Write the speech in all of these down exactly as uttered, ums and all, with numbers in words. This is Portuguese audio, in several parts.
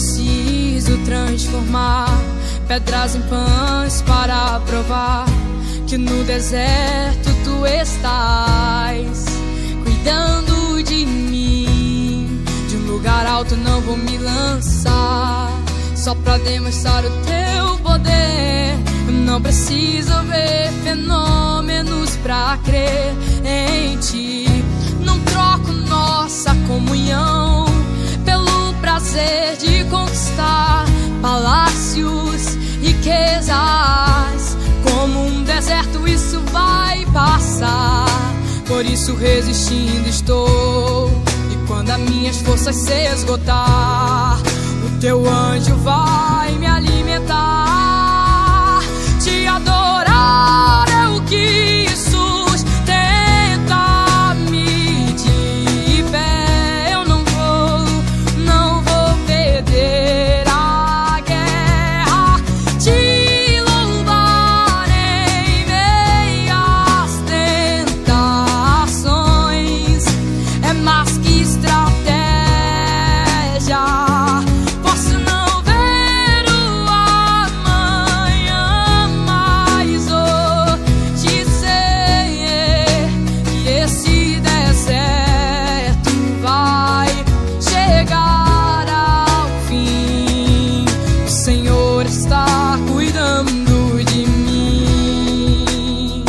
preciso transformar pedras em pães para provar que no deserto tu estás cuidando de mim. De um lugar alto não vou me lançar só pra demonstrar o teu poder. Eu não preciso ver fenômenos pra crer em ti. Não troco nossa comunhão pelo prazer de conquistar palácios, riquezas. Como um deserto isso vai passar, por isso resistindo estou. E quando as minhas forças se esgotar, o teu anjo vai me alimentar. Te adorar é o que sustenta me de pé. Eu não vou, não vou perder a guerra. Te louvar em meio às tentações é mais que estratégia. Posso não ver o amanhã, mas hoje sei que esse deserto vai chegar ao fim. O Senhor está cuidando de mim.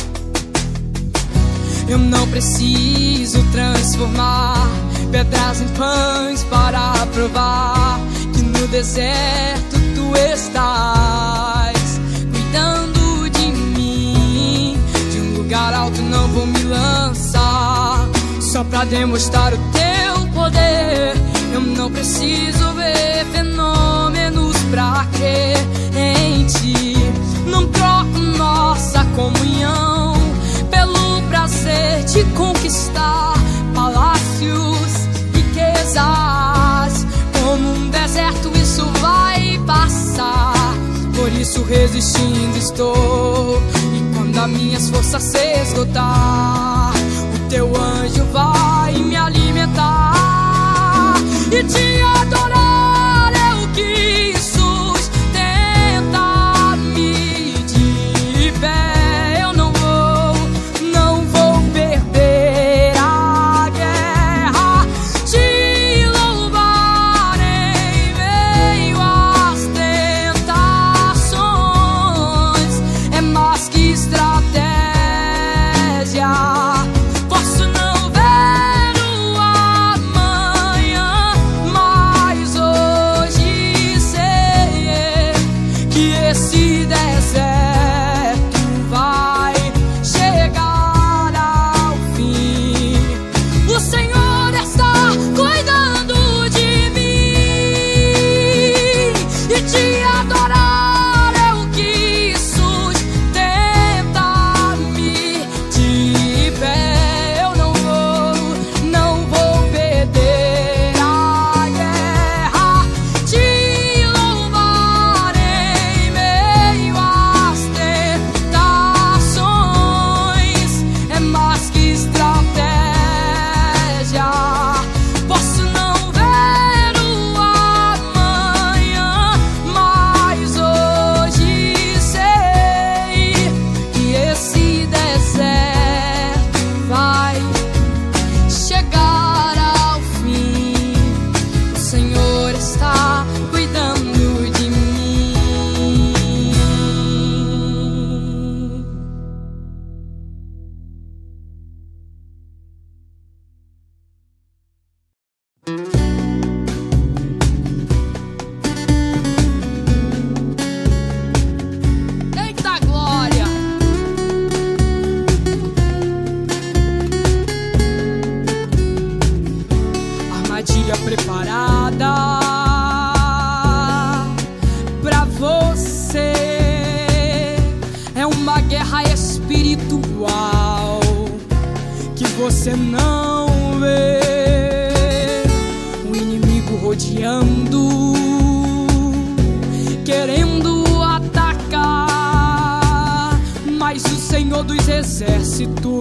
Eu não preciso transformar pedras em pães para provar que no deserto tu estás cuidando de mim. De um lugar alto não vou me lançar só pra demonstrar o teu poder. Eu não preciso ver fenômenos pra crer em ti. Não troco nossa comunhão pelo prazer de conquistar palácios, riquezas. Como um deserto isso vai passar, por isso resistindo estou. E quando as minhas forças se esgotar, o teu anjo vai me alimentar. E te adorar é o que sustenta me de pé. Eu não vou, não vou perder a guerra. Te louvar em meio às tentações é mais que estratégia. Posso não ver o amanhã, mas hoje sei que esse deserto vai chegar ao fim. O Senhor está cuidando de mim. E te adorar é o que sustenta-me de pé. Eu não vou, não vou perder a guerra. Te louvar em meio às tentações é mais que estratégia. Posso não ver o amanhã, mas hoje sei que esse deserto vai chegar ao fim. O Senhor está cuidando de mim. Eita glória! Armadilha preparada pra você é uma guerra espiritual que você não vê. O inimigo rodeando, querendo atacar, mas o Senhor dos exércitos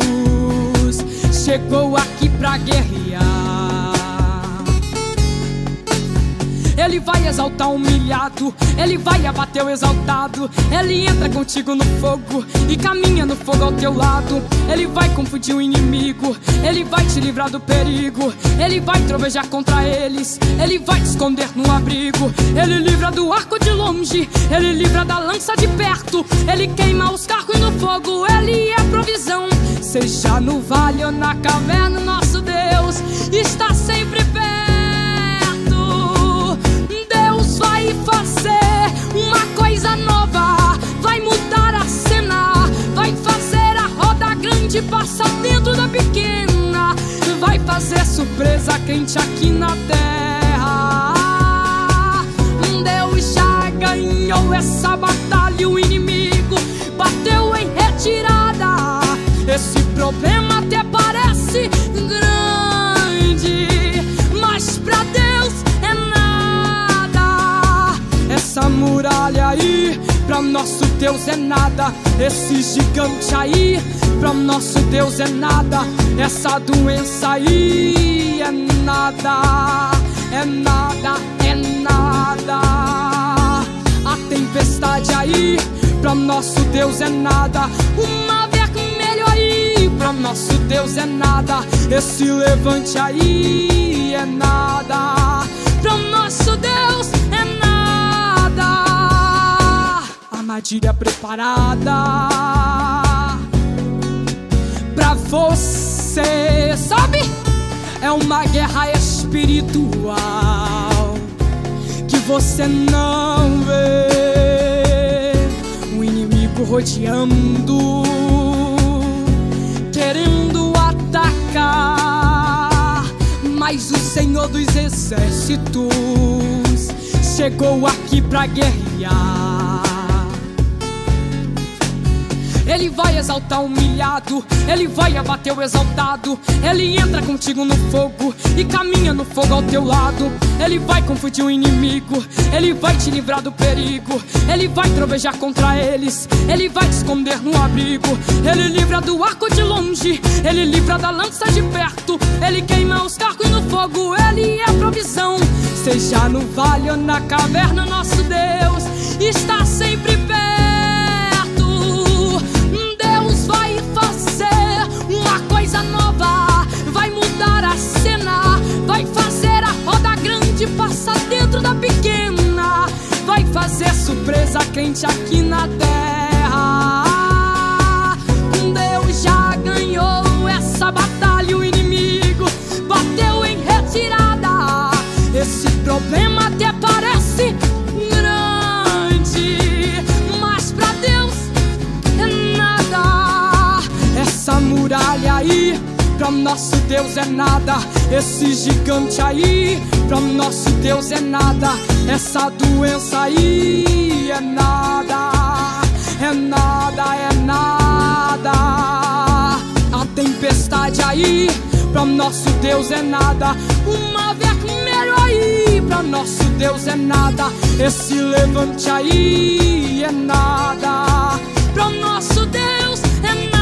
chegou aqui pra guerrear. Ele vai exaltar o humilhado, Ele vai abater o exaltado. Ele entra contigo no fogo e caminha no fogo ao teu lado. Ele vai confundir o inimigo, Ele vai te livrar do perigo. Ele vai trovejar contra eles, Ele vai te esconder no abrigo. Ele livra do arco de longe, Ele livra da lança de perto. Ele queima os carros no fogo, Ele é provisão. Seja no vale ou na caverna, nosso Deus está sempre perto. Deus vai fazer uma coisa nova, vai mudar a cena, vai fazer a roda grande passar dentro da pequena, vai fazer surpresa quente aqui na terra. Deus já ganhou essa batalha, o inimigo bateu em retirada. Esse problema até parece grande, mas pra Deus é nada. Essa muralha aí, pra nosso Deus é nada. Esse gigante aí, pra nosso Deus é nada. Essa doença aí é nada, é nada, é nada. A tempestade aí, pra nosso Deus é nada. Uma vermelho aí, pra nosso Deus é nada. Esse levante aí é nada, pra nosso Deus é nada. Armadilha preparada pra você, sabe? É uma guerra espiritual que você não vê. O inimigo rodeando, querendo atacar, mas o Senhor dos exércitos chegou aqui pra guerrear. Ele vai exaltar o humilhado, Ele vai abater o exaltado. Ele entra contigo no fogo e caminha no fogo ao teu lado. Ele vai confundir o inimigo, Ele vai te livrar do perigo. Ele vai trovejar contra eles, Ele vai te esconder no abrigo. Ele livra do arco de longe, Ele livra da lança de perto. Ele queima os carros no fogo, Ele é provisão. Seja no vale ou na caverna, nosso Deus está sempre perto. Vai fazer uma coisa nova, vai mudar a cena, vai fazer a roda grande passar dentro da pequena, vai fazer surpresa quente aqui na terra. Deus já ganhou essa batalha, o inimigo bateu em retirada. Esse problema até parece grande, mas pra Deus é nada. Essa muralha aí, pra nosso Deus é nada. Esse gigante aí, pra nosso Deus é nada. Essa doença aí é nada, é nada, é nada. A tempestade aí, pra nosso Deus é nada. Uma vermelho aí, pra nosso Deus é nada. Esse levante aí é nada, pra nosso Deus é nada.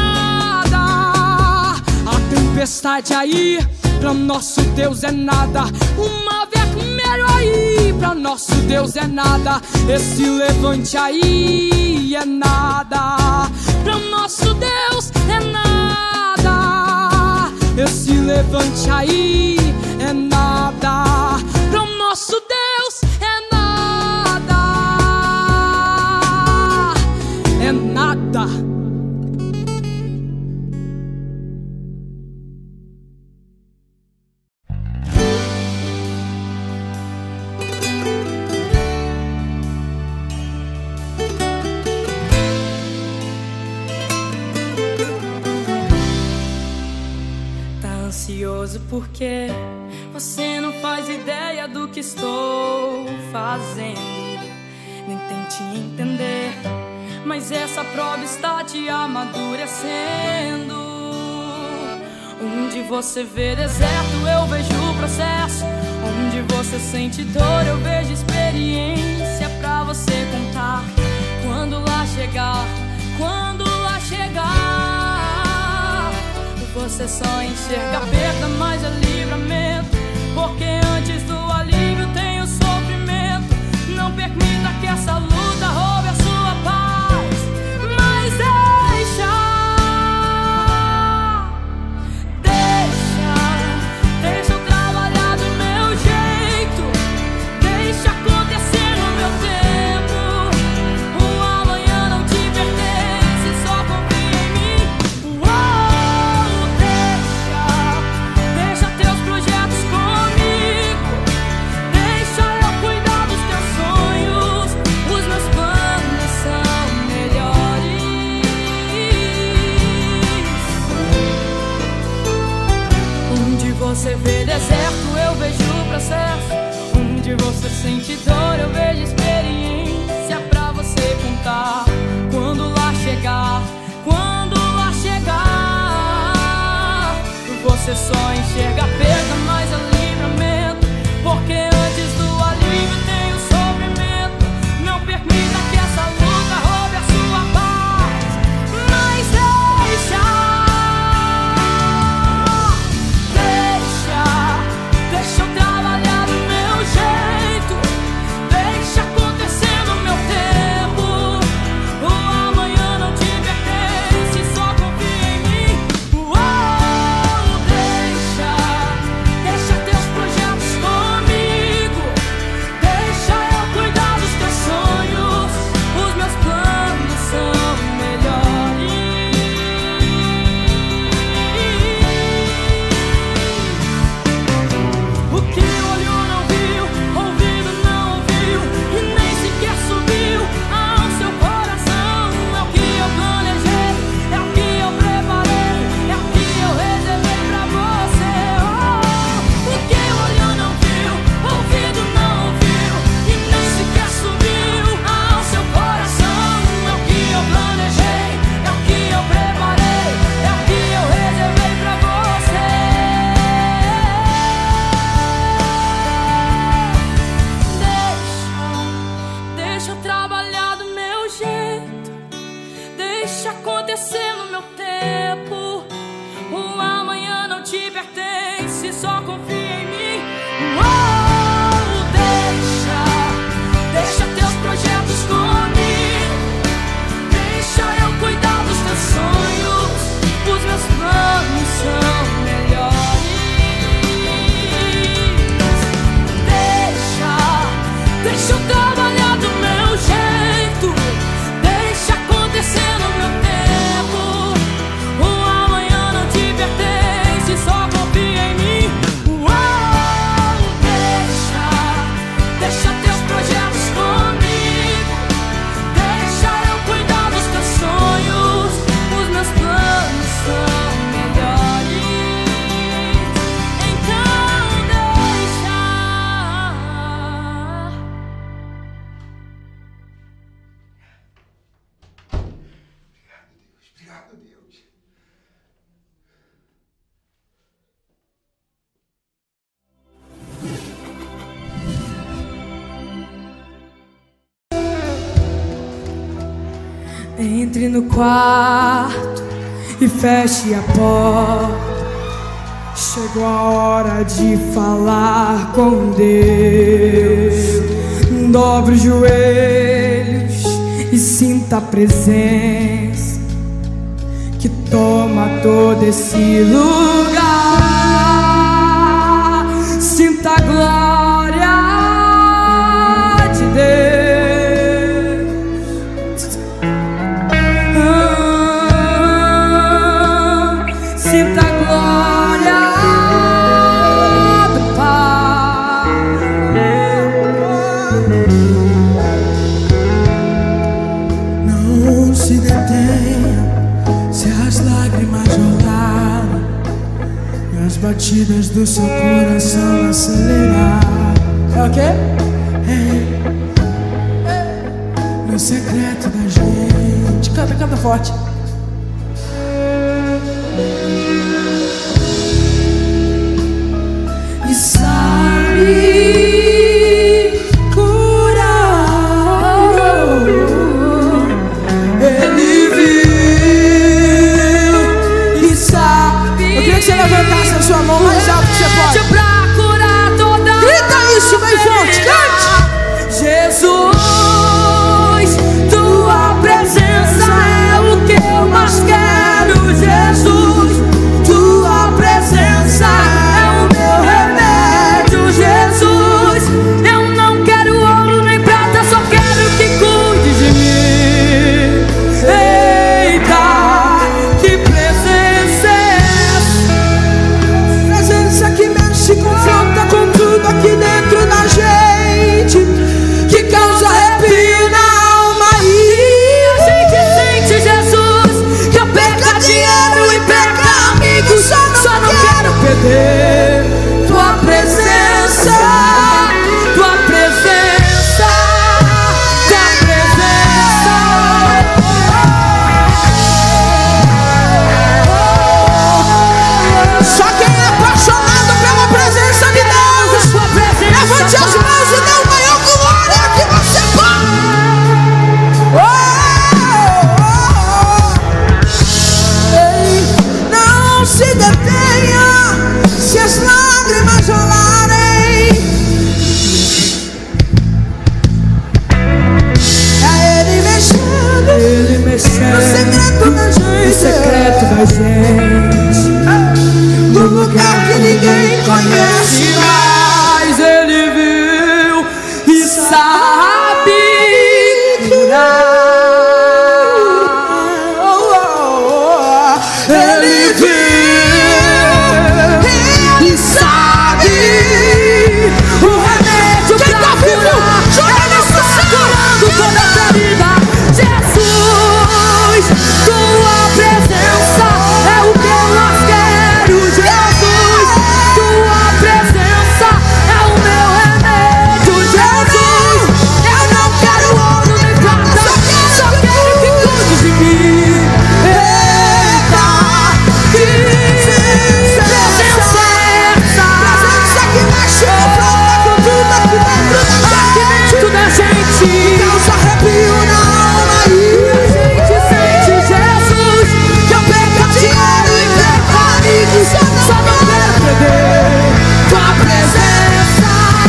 A tempestade aí, pra nosso Deus é nada. Uma vermelho aí, pra nosso Deus é nada. Esse levante aí é nada, pra nosso Deus é nada. Esse levante aí é nada, pra nosso Deus é nada, é nada. Ansioso porque você não faz ideia do que estou fazendo, nem tente entender, mas essa prova está te amadurecendo. Onde você vê deserto, eu vejo o processo. Onde você sente dor, eu vejo experiência pra você contar. Quando lá chegar, quando lá chegar, você só enxerga perda, mas é livramento, porque antes do alívio tem o sofrimento. vejo experiência pra você contar. Quando lá chegar, quando lá chegar, você só enxerga perda, mas é livramento. Porque antes do alívio tem o sofrimento. Não permita que essa luta roube a sua paz, mas deixa, deixa, deixa eu trabalhar do meu jeito. Deixa acontecer no meu tempo. O amanhã não te pertence, só confia em mim. Uou, deixa, deixa teus projetos comigo. Deixa eu cuidar dos teus sonhos. Os meus planos são melhores. O que o olho não viu, ouvido não ouviu e nem sequer subiu ao seu coração. É o que eu planejei, é o que eu preparei, é o que eu reservei pra você. Oh, o que o olho não viu, ouvido não ouviu e nem sequer subiu ao seu coração. É o que eu planejei, é o que eu preparei, é o que eu reservei pra você. Deixa, deixa eu trabalhar do meu jeito. Deixa acontecer no meu tempo. O amanhã não te pertence, só confia em mim. Uou, deixa, deixa teus projetos comigo. Deixa eu cuidar dos teus sonhos. Os meus planos são melhores. Deixa, deixa eu trabalhar do meu jeito. Deixa acontecer no meu tempo. O amanhã não te pertence, só confia em mim. Uou, deixa, deixa teus projetos comigo. Deixa eu cuidar dos teus sonhos. Os meus planos são melhores. Então deixa. Obrigado, Deus. Entre no quarto e feche a porta. Chegou a hora de falar com Deus. Dobre os joelhos e sinta a presença que toma todo esse lugar. Sinta a glória de Deus. Ah, sinta a glória do Pai. Não se detenha se as lágrimas rolarem e as batidas do seu coração acelerar. É o quê? No secreto da gente. Canta, canta forte. E sabe curar. Ele viu e sabe. Eu queria que você levantasse a sua mão mais alto que você pode. Pra curar toda. Grita isso bem forte, cante! Jesus, tua presença é o que presente, no lugar que ninguém conhece, mas Ele viu e sabe curar. Ele viu e sabe o remédio pra curar. Ele está curando toda a ferida. Jesus, tua presença é o que eu mais quero. Jesus, tua presença é o meu remédio. Jesus, eu não quero ouro nem prata, só quero que cuides de mim. Eita, que presença é essa? Presença que mexe com tudo aqui dentro da gente, causa arrepio na alma e a gente sente. Jesus, que eu perca dinheiro e perca amigos, só não quero perder tua presença.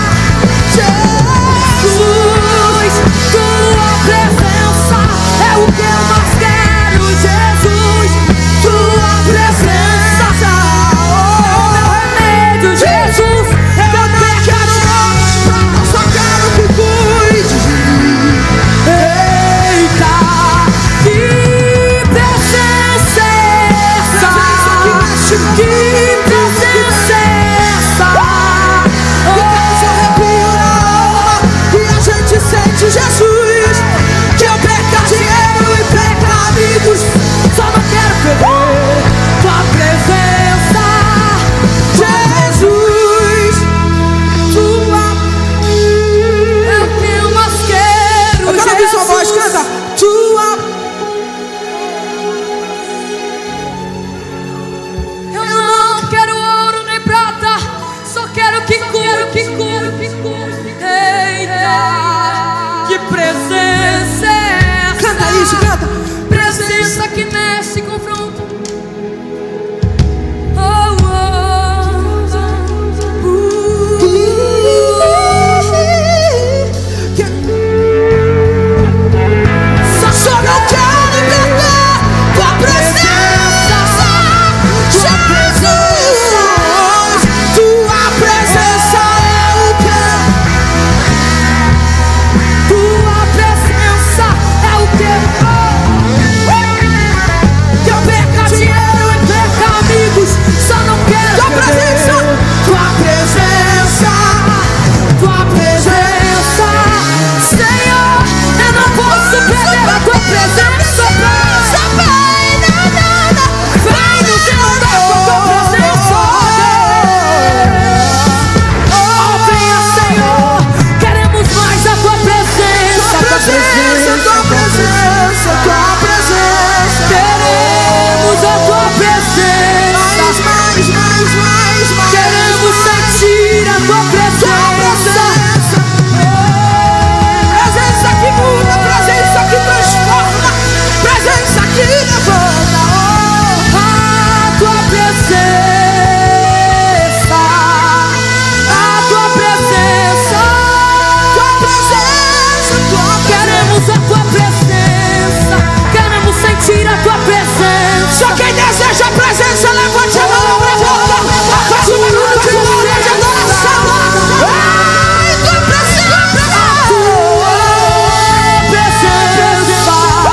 Jesus, tua presença é o que eu mais quero. Jesus, tua presença é o meu remédio. Jesus, que eu perca dinheiro, só quero que cuide de mim. Eita, que presença é essa? Que presença é essa? Que causa arrepio na alma e a gente sente. Jesus, que eu perca dinheiro e perca amigos, só não quero perder tua presença. Jesus, tua é o que eu mais quero. Eu quero ouvir sua voz, canta. Tua. Eu não quero ouro nem prata, só quero que cure, que cure, que cure. Eita, que presença é essa? Canta isso, canta. Presença que mexe e confronta. Oh, oh, Só só não quero perder tua presença. Jesus, tua presença é o que? tua presença é o que Que eu perca dinheiro e perca amigos, só não quero tua presença. Tua presença, tua presença, Senhor, eu não posso perder a tua presença, Pai. Vem nos inundar com a tua presença. Oh, venha, Senhor, queremos mais a tua presença, tua presença, tua presença, tua presença. Queremos a tua presença. Mais, mais, mais, mais, mais. Queremos sentir a tua presença. Presença que muda, presença que transforma, presença que levanta. A tua presença, a tua presença, Tua presença, tua queremos a tua presença, queremos sentir a tua presença. Só quem deseja a presença, levante a mão pra fora. Faz uma luta de glória de adoração. Ai, tua presença, Tua presença,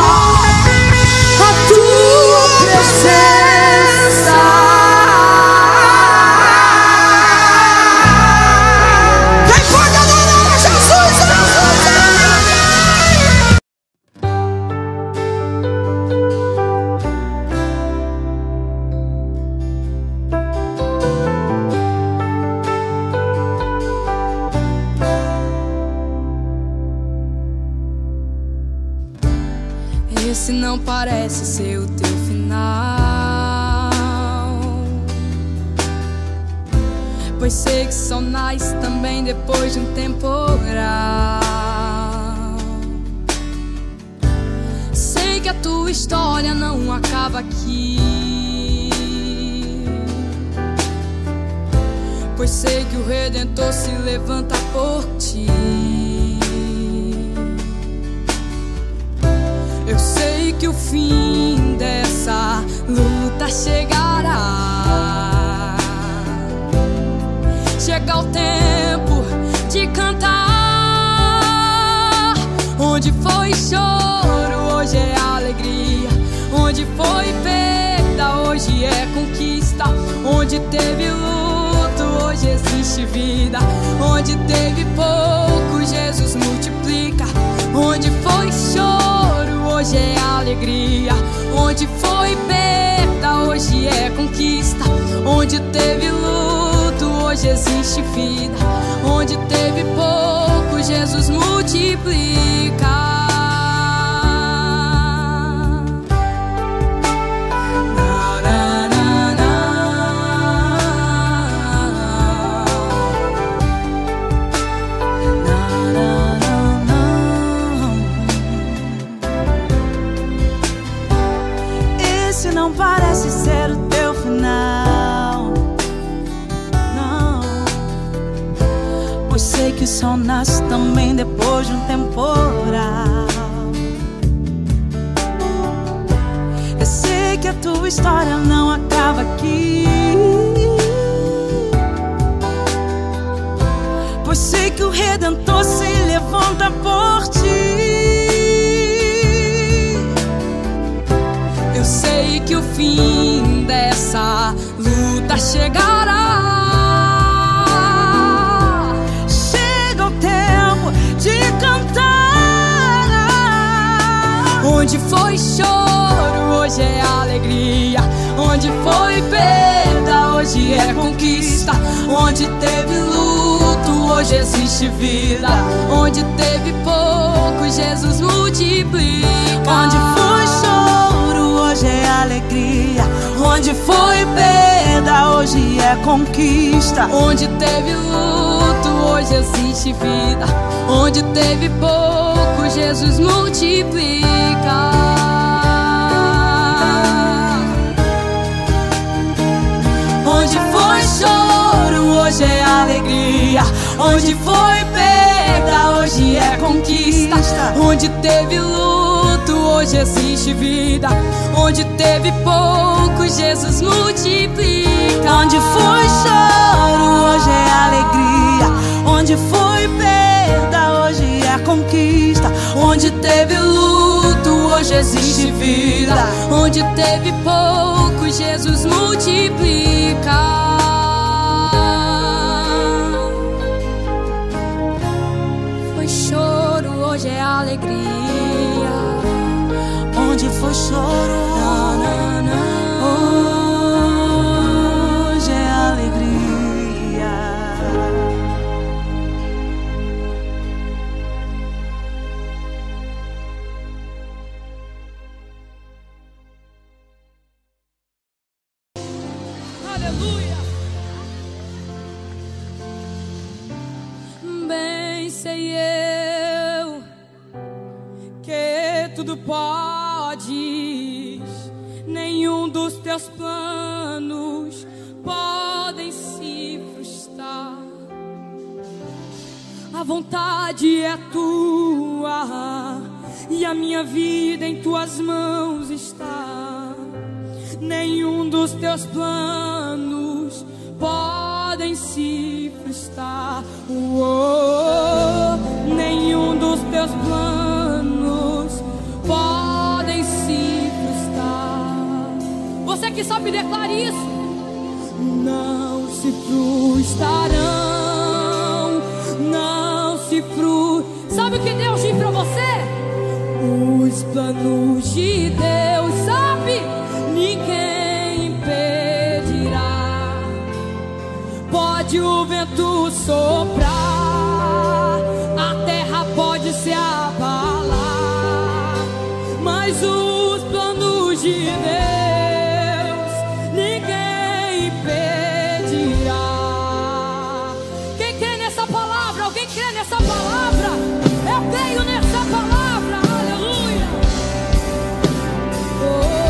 a tua presença. quem pode adorar a Jesus? Esse não parece ser o teu final, pois sei que só nasce também depois de um temporal. Sei que a tua história não acaba aqui, pois sei que o Redentor se levanta por ti. Eu sei que o fim dessa luta chegará. Chega o tempo de cantar. Onde foi choro, hoje é alegria. Onde foi perda, hoje é conquista. Onde teve luto, hoje existe vida. Onde teve pouco, Jesus multiplica. Onde foi choro, hoje é alegria. Onde foi perda, hoje é conquista. Onde teve luto, hoje existe vida. Onde teve pouco, Jesus multiplica. Não parece ser o teu final, não. Pois sei que o sol nasce também depois de um temporal. Eu sei que a tua história não acaba aqui, pois sei que o Redentor se levanta por ti. Eu sei que o fim dessa luta chegará. Chega o tempo de cantar. Onde foi choro, hoje é alegria. Onde foi perda, hoje é conquista. Onde teve luto, hoje existe vida. Onde teve pouco, Jesus multiplica. Onde foi choro, hoje é alegria. Onde foi perda, hoje é conquista. Onde teve luto, hoje existe vida. Onde teve pouco, Jesus multiplica. Onde foi choro, hoje é alegria. Onde foi perda, hoje é conquista. Onde teve luto, hoje existe vida. Onde teve pouco, Jesus multiplica. Onde foi choro, hoje é alegria. Onde foi perda, hoje é conquista. Onde teve luto, hoje existe vida. Onde teve pouco, Jesus multiplica. Foi choro, hoje é alegria. Onde foi choro, na, na, na. hoje é alegria. Aleluia. Bem sei eu que tudo podes, nenhum dos teus planos podem se frustrar. A vontade é tua e a minha vida em tuas mãos está. Nenhum dos teus planos podem se frustrar. Oh, nenhum dos teus planos podem se frustrar. Você que sabe, declare isso. Não se frustrarão, não se frustram. Sabe o que Deus diz pra você? Os planos de Deus, sabe? Ninguém impedirá. Pode o vento soprar, a terra pode se abalar, mas os planos de Deus ninguém impedirá. Quem crê nessa palavra? Alguém crê nessa palavra? Eu creio nessa palavra. Aleluia. Oh.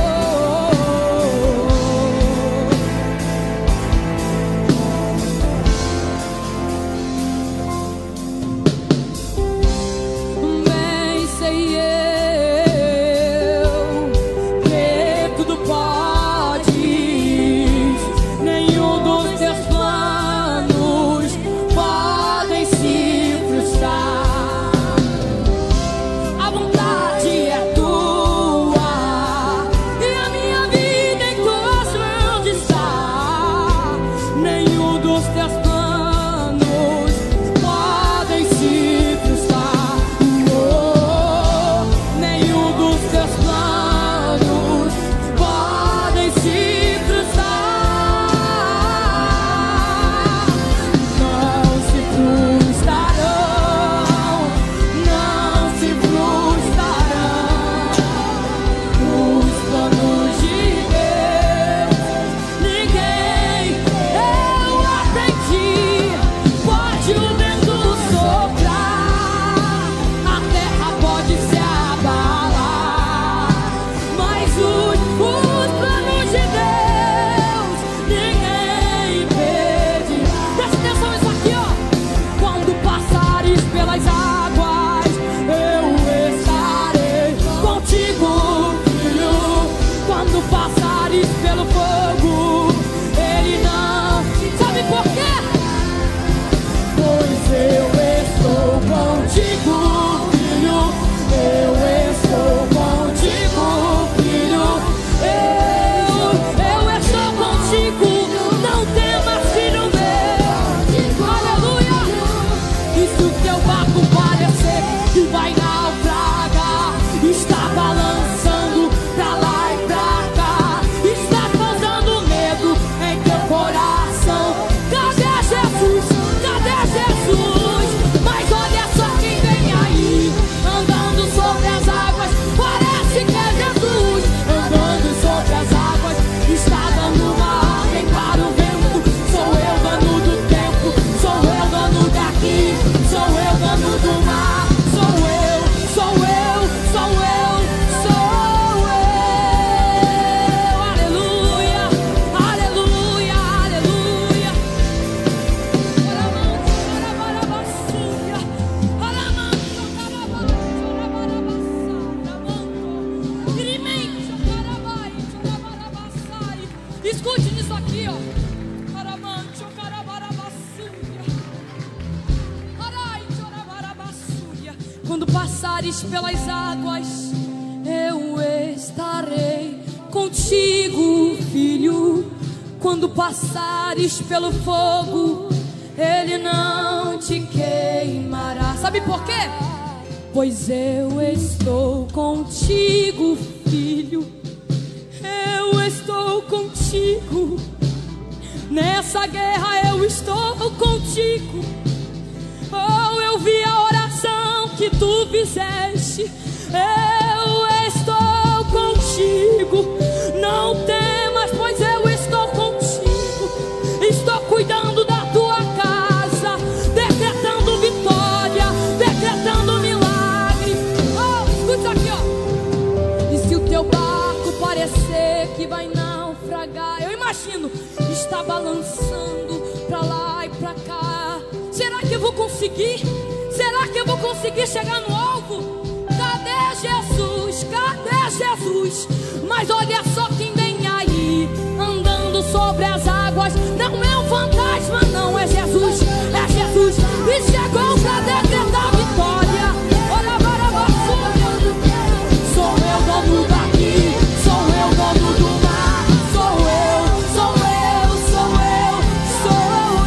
Quando passares pelas águas, eu estarei contigo, filho. Quando passares pelo fogo, ele não te queimará. Sabe por quê? Pois eu estou contigo, filho. Eu estou contigo. Nessa guerra eu estou contigo. Oh, eu vi a oração que tu fizeste. Eu estou contigo. Não temas, pois eu estou contigo. Estou cuidando da tua casa, decretando vitória, decretando milagre. Oh, escuta aqui, ó. E se o teu barco parecer que vai naufragar, eu imagino, está balançando pra lá e pra cá. Será que eu vou conseguir? Será que eu vou conseguir chegar no alvo? Cadê Jesus? Cadê Jesus? Mas olha só quem vem aí, andando sobre as águas. Não é um fantasma, não, é Jesus. É Jesus. E chegou pra decretar vitória. Olha, bora, bora. Sou eu dono daqui, sou eu dono do mar. Sou eu, sou eu, sou eu, sou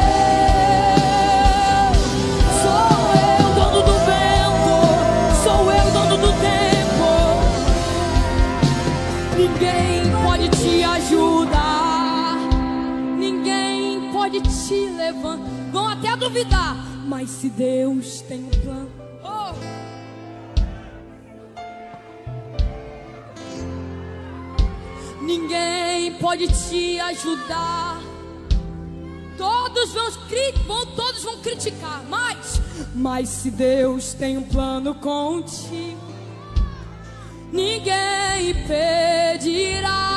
eu. Sou eu dono do vento, sou eu dono do tempo. Ninguém pode te ajudar, ninguém pode te levantar. Vão até duvidar, mas se Deus tem um plano, oh. Ninguém pode te ajudar. Todos vão, vão, todos vão criticar, mas, mas se Deus tem um plano contigo, ninguém impedirá.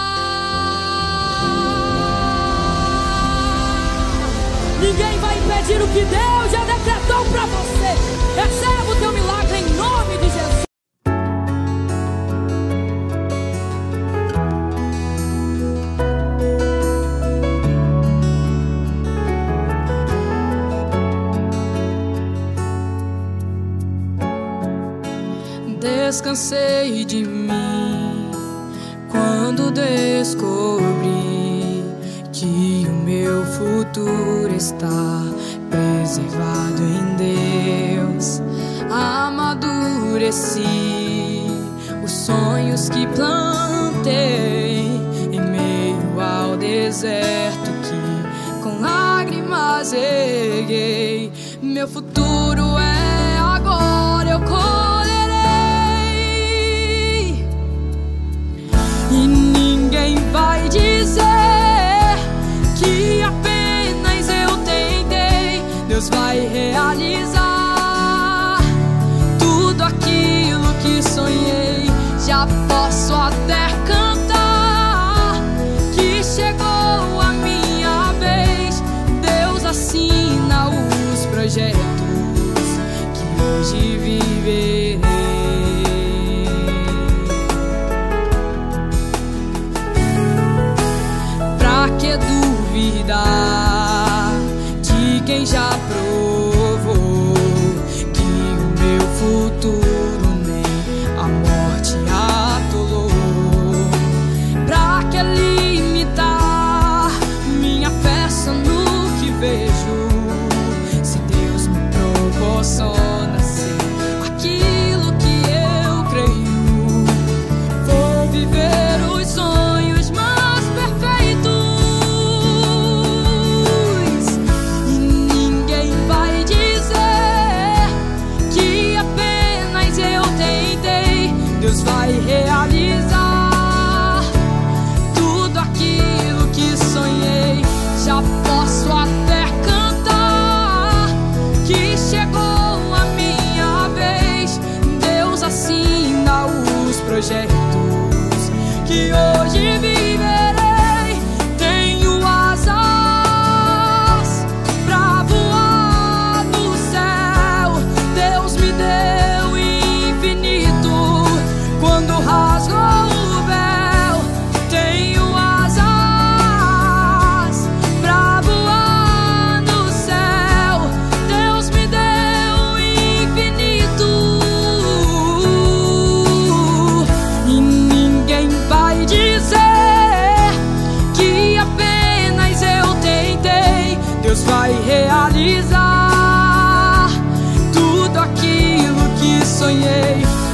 Ninguém vai impedir o que Deus já decretou pra você. Receba o teu milagre em nome de Jesus. Descansei de mim quando descobri que o meu futuro está preservado em Deus. Amadureci os sonhos que plantei em meio ao deserto que com lágrimas erguei. Meu futuro é agora, eu colherei. E ninguém vai dizer que apenas eu tentei. Deus vai realizar tudo aquilo que sonhei. Já posso até cantar que chegou a minha vez. Deus assina os projetos que hoje viverei. Pra que duvidar de quem já provou que o meu futuro nem a morte atolou? Pra que limitar minha fé só no que vejo, se Deus me proporciona ser aquilo que eu creio? Vou viver os sonhos mais perfeitos. Deus vai realizar tudo aquilo que sonhei. Já posso até cantar que chegou a minha vez. Deus assina os projetos que hoje viverei. Tenho asas pra voar no céu. Deus me deu infinito quando rasgou o véu. Tenho asas pra voar no céu. Deus me deu infinito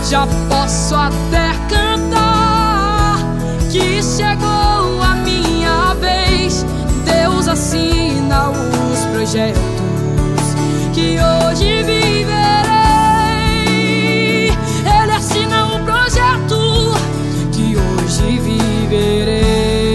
já posso até cantar que chegou a minha vez. Deus assina os projetos que hoje viverei. Ele assina o projeto que hoje viverei.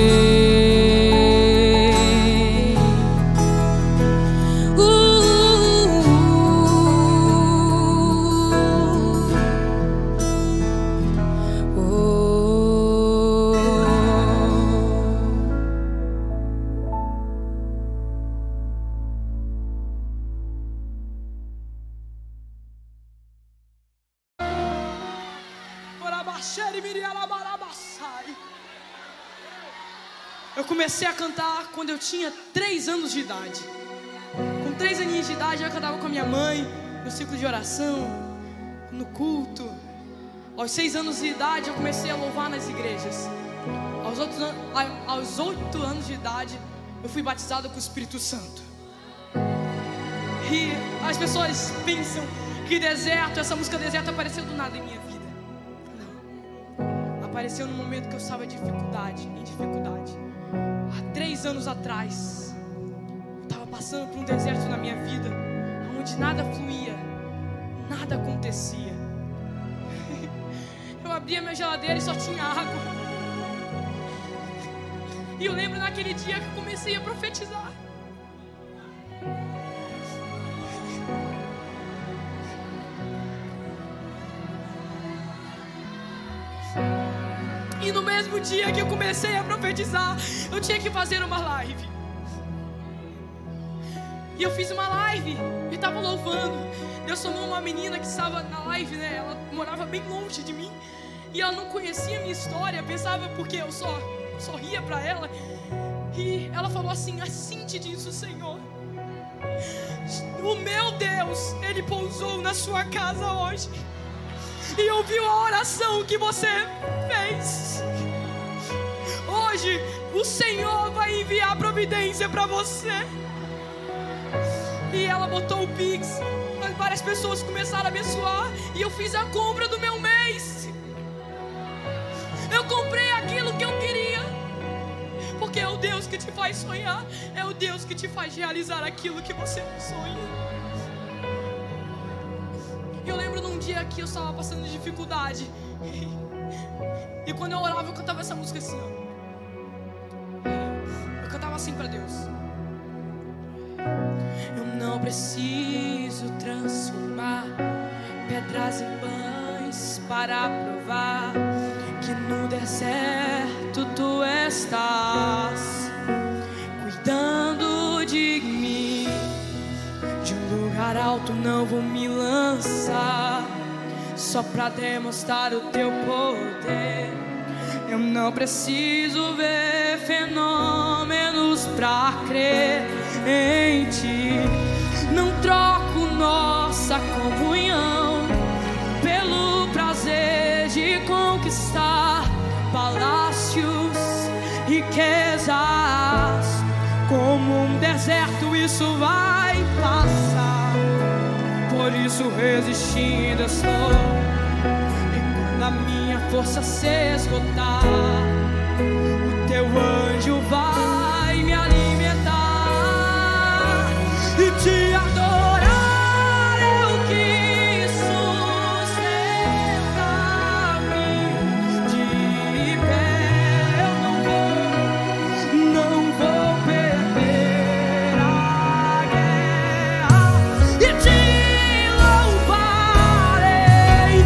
Eu comecei a cantar quando eu tinha três anos de idade. Com três aninhos de idade eu cantava com a minha mãe, no ciclo de oração, no culto. Aos seis anos de idade eu comecei a louvar nas igrejas. Aos oito, aos oito anos de idade eu fui batizado com o Espírito Santo. E as pessoas pensam que deserto, essa música deserto apareceu do nada em minha vida. Não. Apareceu no momento que eu estava em dificuldade, em dificuldade. Há três anos atrás, eu estava passando por um deserto na minha vida, onde nada fluía, nada acontecia. Eu abria minha geladeira e só tinha água. E eu lembro naquele dia que eu comecei a profetizar. E no mesmo dia que eu comecei a profetizar, eu tinha que fazer uma live. E eu fiz uma live e estava louvando. Deus chamou uma menina que estava na live, né? Ela morava bem longe de mim e ela não conhecia a minha história. Pensava porque eu só sorria para ela. E ela falou assim: assim te diz o Senhor, o meu Deus, Ele pousou na sua casa hoje e ouviu a oração que você fez. Hoje o Senhor vai enviar providência para você. E ela botou o Pix, várias pessoas começaram a abençoar e eu fiz a compra do meu mês. Eu comprei aquilo que eu queria, porque é o Deus que te faz sonhar, é o Deus que te faz realizar aquilo que você sonha. Eu lembro num dia que eu estava passando dificuldade e quando eu orava eu cantava essa música assim, ó. Eu cantava assim para Deus: eu não preciso transformar pedras em pães para provar que no deserto tu estás cuidando de mim. De um lugar alto não vou me lançar só pra demonstrar o teu poder. Eu não preciso ver fenômenos pra crer em ti. Não troco nossa comunhão pelo prazer de conquistar palácios, riquezas. Como um deserto isso vai passar, por isso resistindo estou. E quando a minha força se esgotar, o teu anjo vai me alimentar e te adorar. Eu quis sustentar-me de pé. Eu não vou, não vou perder a guerra e te louvarei.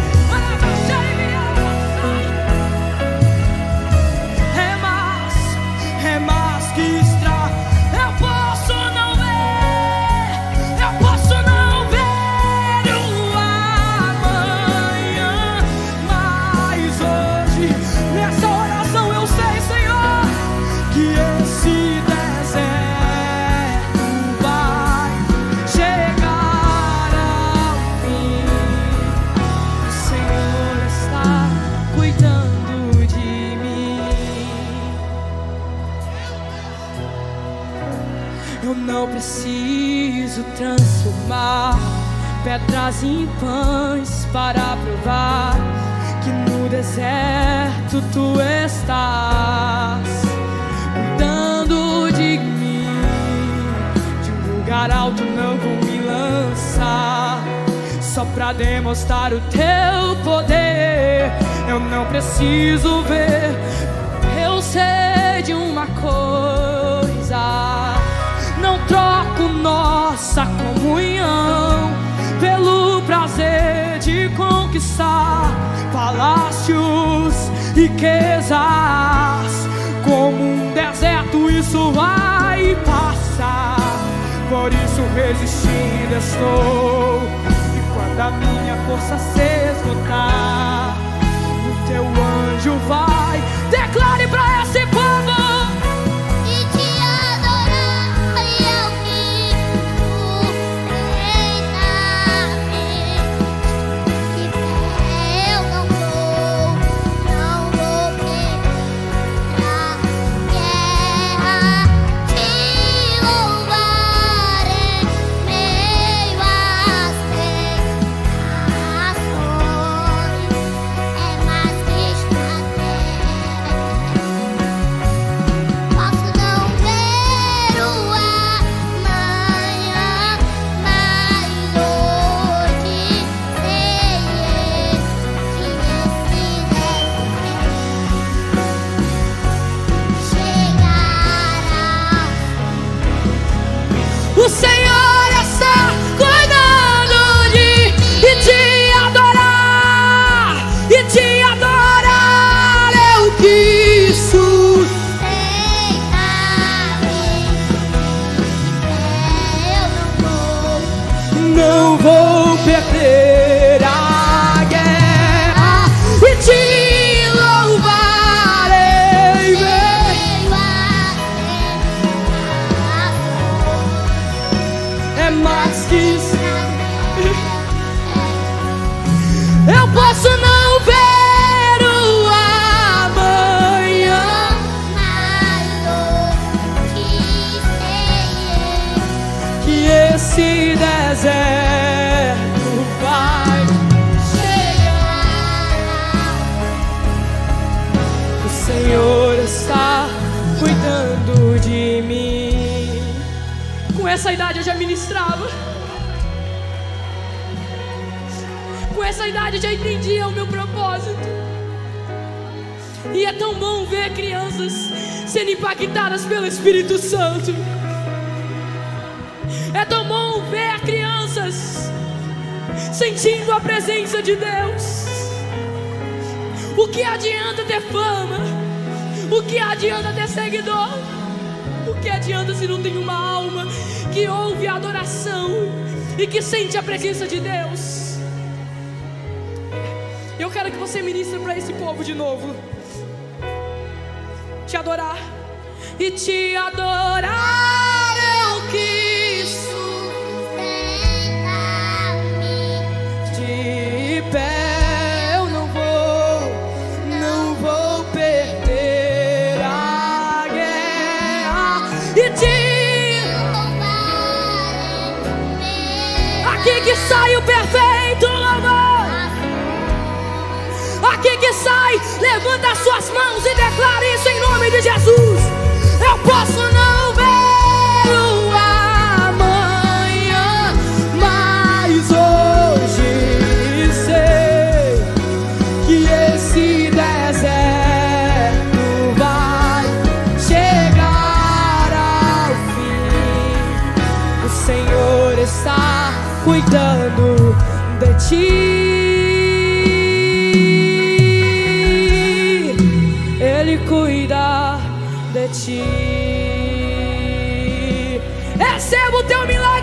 É mais, é mais que extra. Eu posso não ver, eu posso não ver o amanhã, mas hoje nessa oração eu sei, Senhor, que esse deserto vai chegar ao fim. O Senhor está cuidando de mim. Eu não preciso transformar pedras em pães para provar deserto tu estás cuidando de mim. De um lugar alto não vou me lançar, só pra demonstrar o teu poder. Eu não preciso ver, eu sei de uma coisa: não troco nossa comunhão pelo prazer de conquistar palácios, riquezas. Como um deserto isso vai passar, por isso resistindo estou. E quando a minha força se esgotar, o teu anjo vai, declare pra esse povo. O Senhor está cuidando de e te adorar, e te adorar. Eu quis sustentar-me, eu não vou, não vou perder a guerra e te louvarei. É mais que isso. Eu posso não ver o amanhã, que esse deserto vai chegar. O Senhor está cuidando de mim. Com essa idade eu já ministrava, com essa idade eu já entendia o meu propósito. E é tão bom ver crianças sendo impactadas pelo Espírito Santo. É tão bom ver crianças sentindo a presença de Deus. O que adianta ter fama? O que adianta ter seguidor? O que adianta se não tem uma alma que ouve a adoração e que sente a presença de Deus? Eu quero que você ministre para esse povo de novo. Te adorar e te adorar. Eu quis sustentar-me de pé. Eu não vou, não vou perder a guerra e te louvarei. Aqui que sai o perfeito louvor. Aqui que sai, levanta as suas mãos e declara isso em nome de Jesus. Eu posso não ver o amanhã, mas hoje sei que esse deserto vai chegar ao fim. O Senhor está cuidando de ti. Ele cuida de ti. Receba o teu milagre.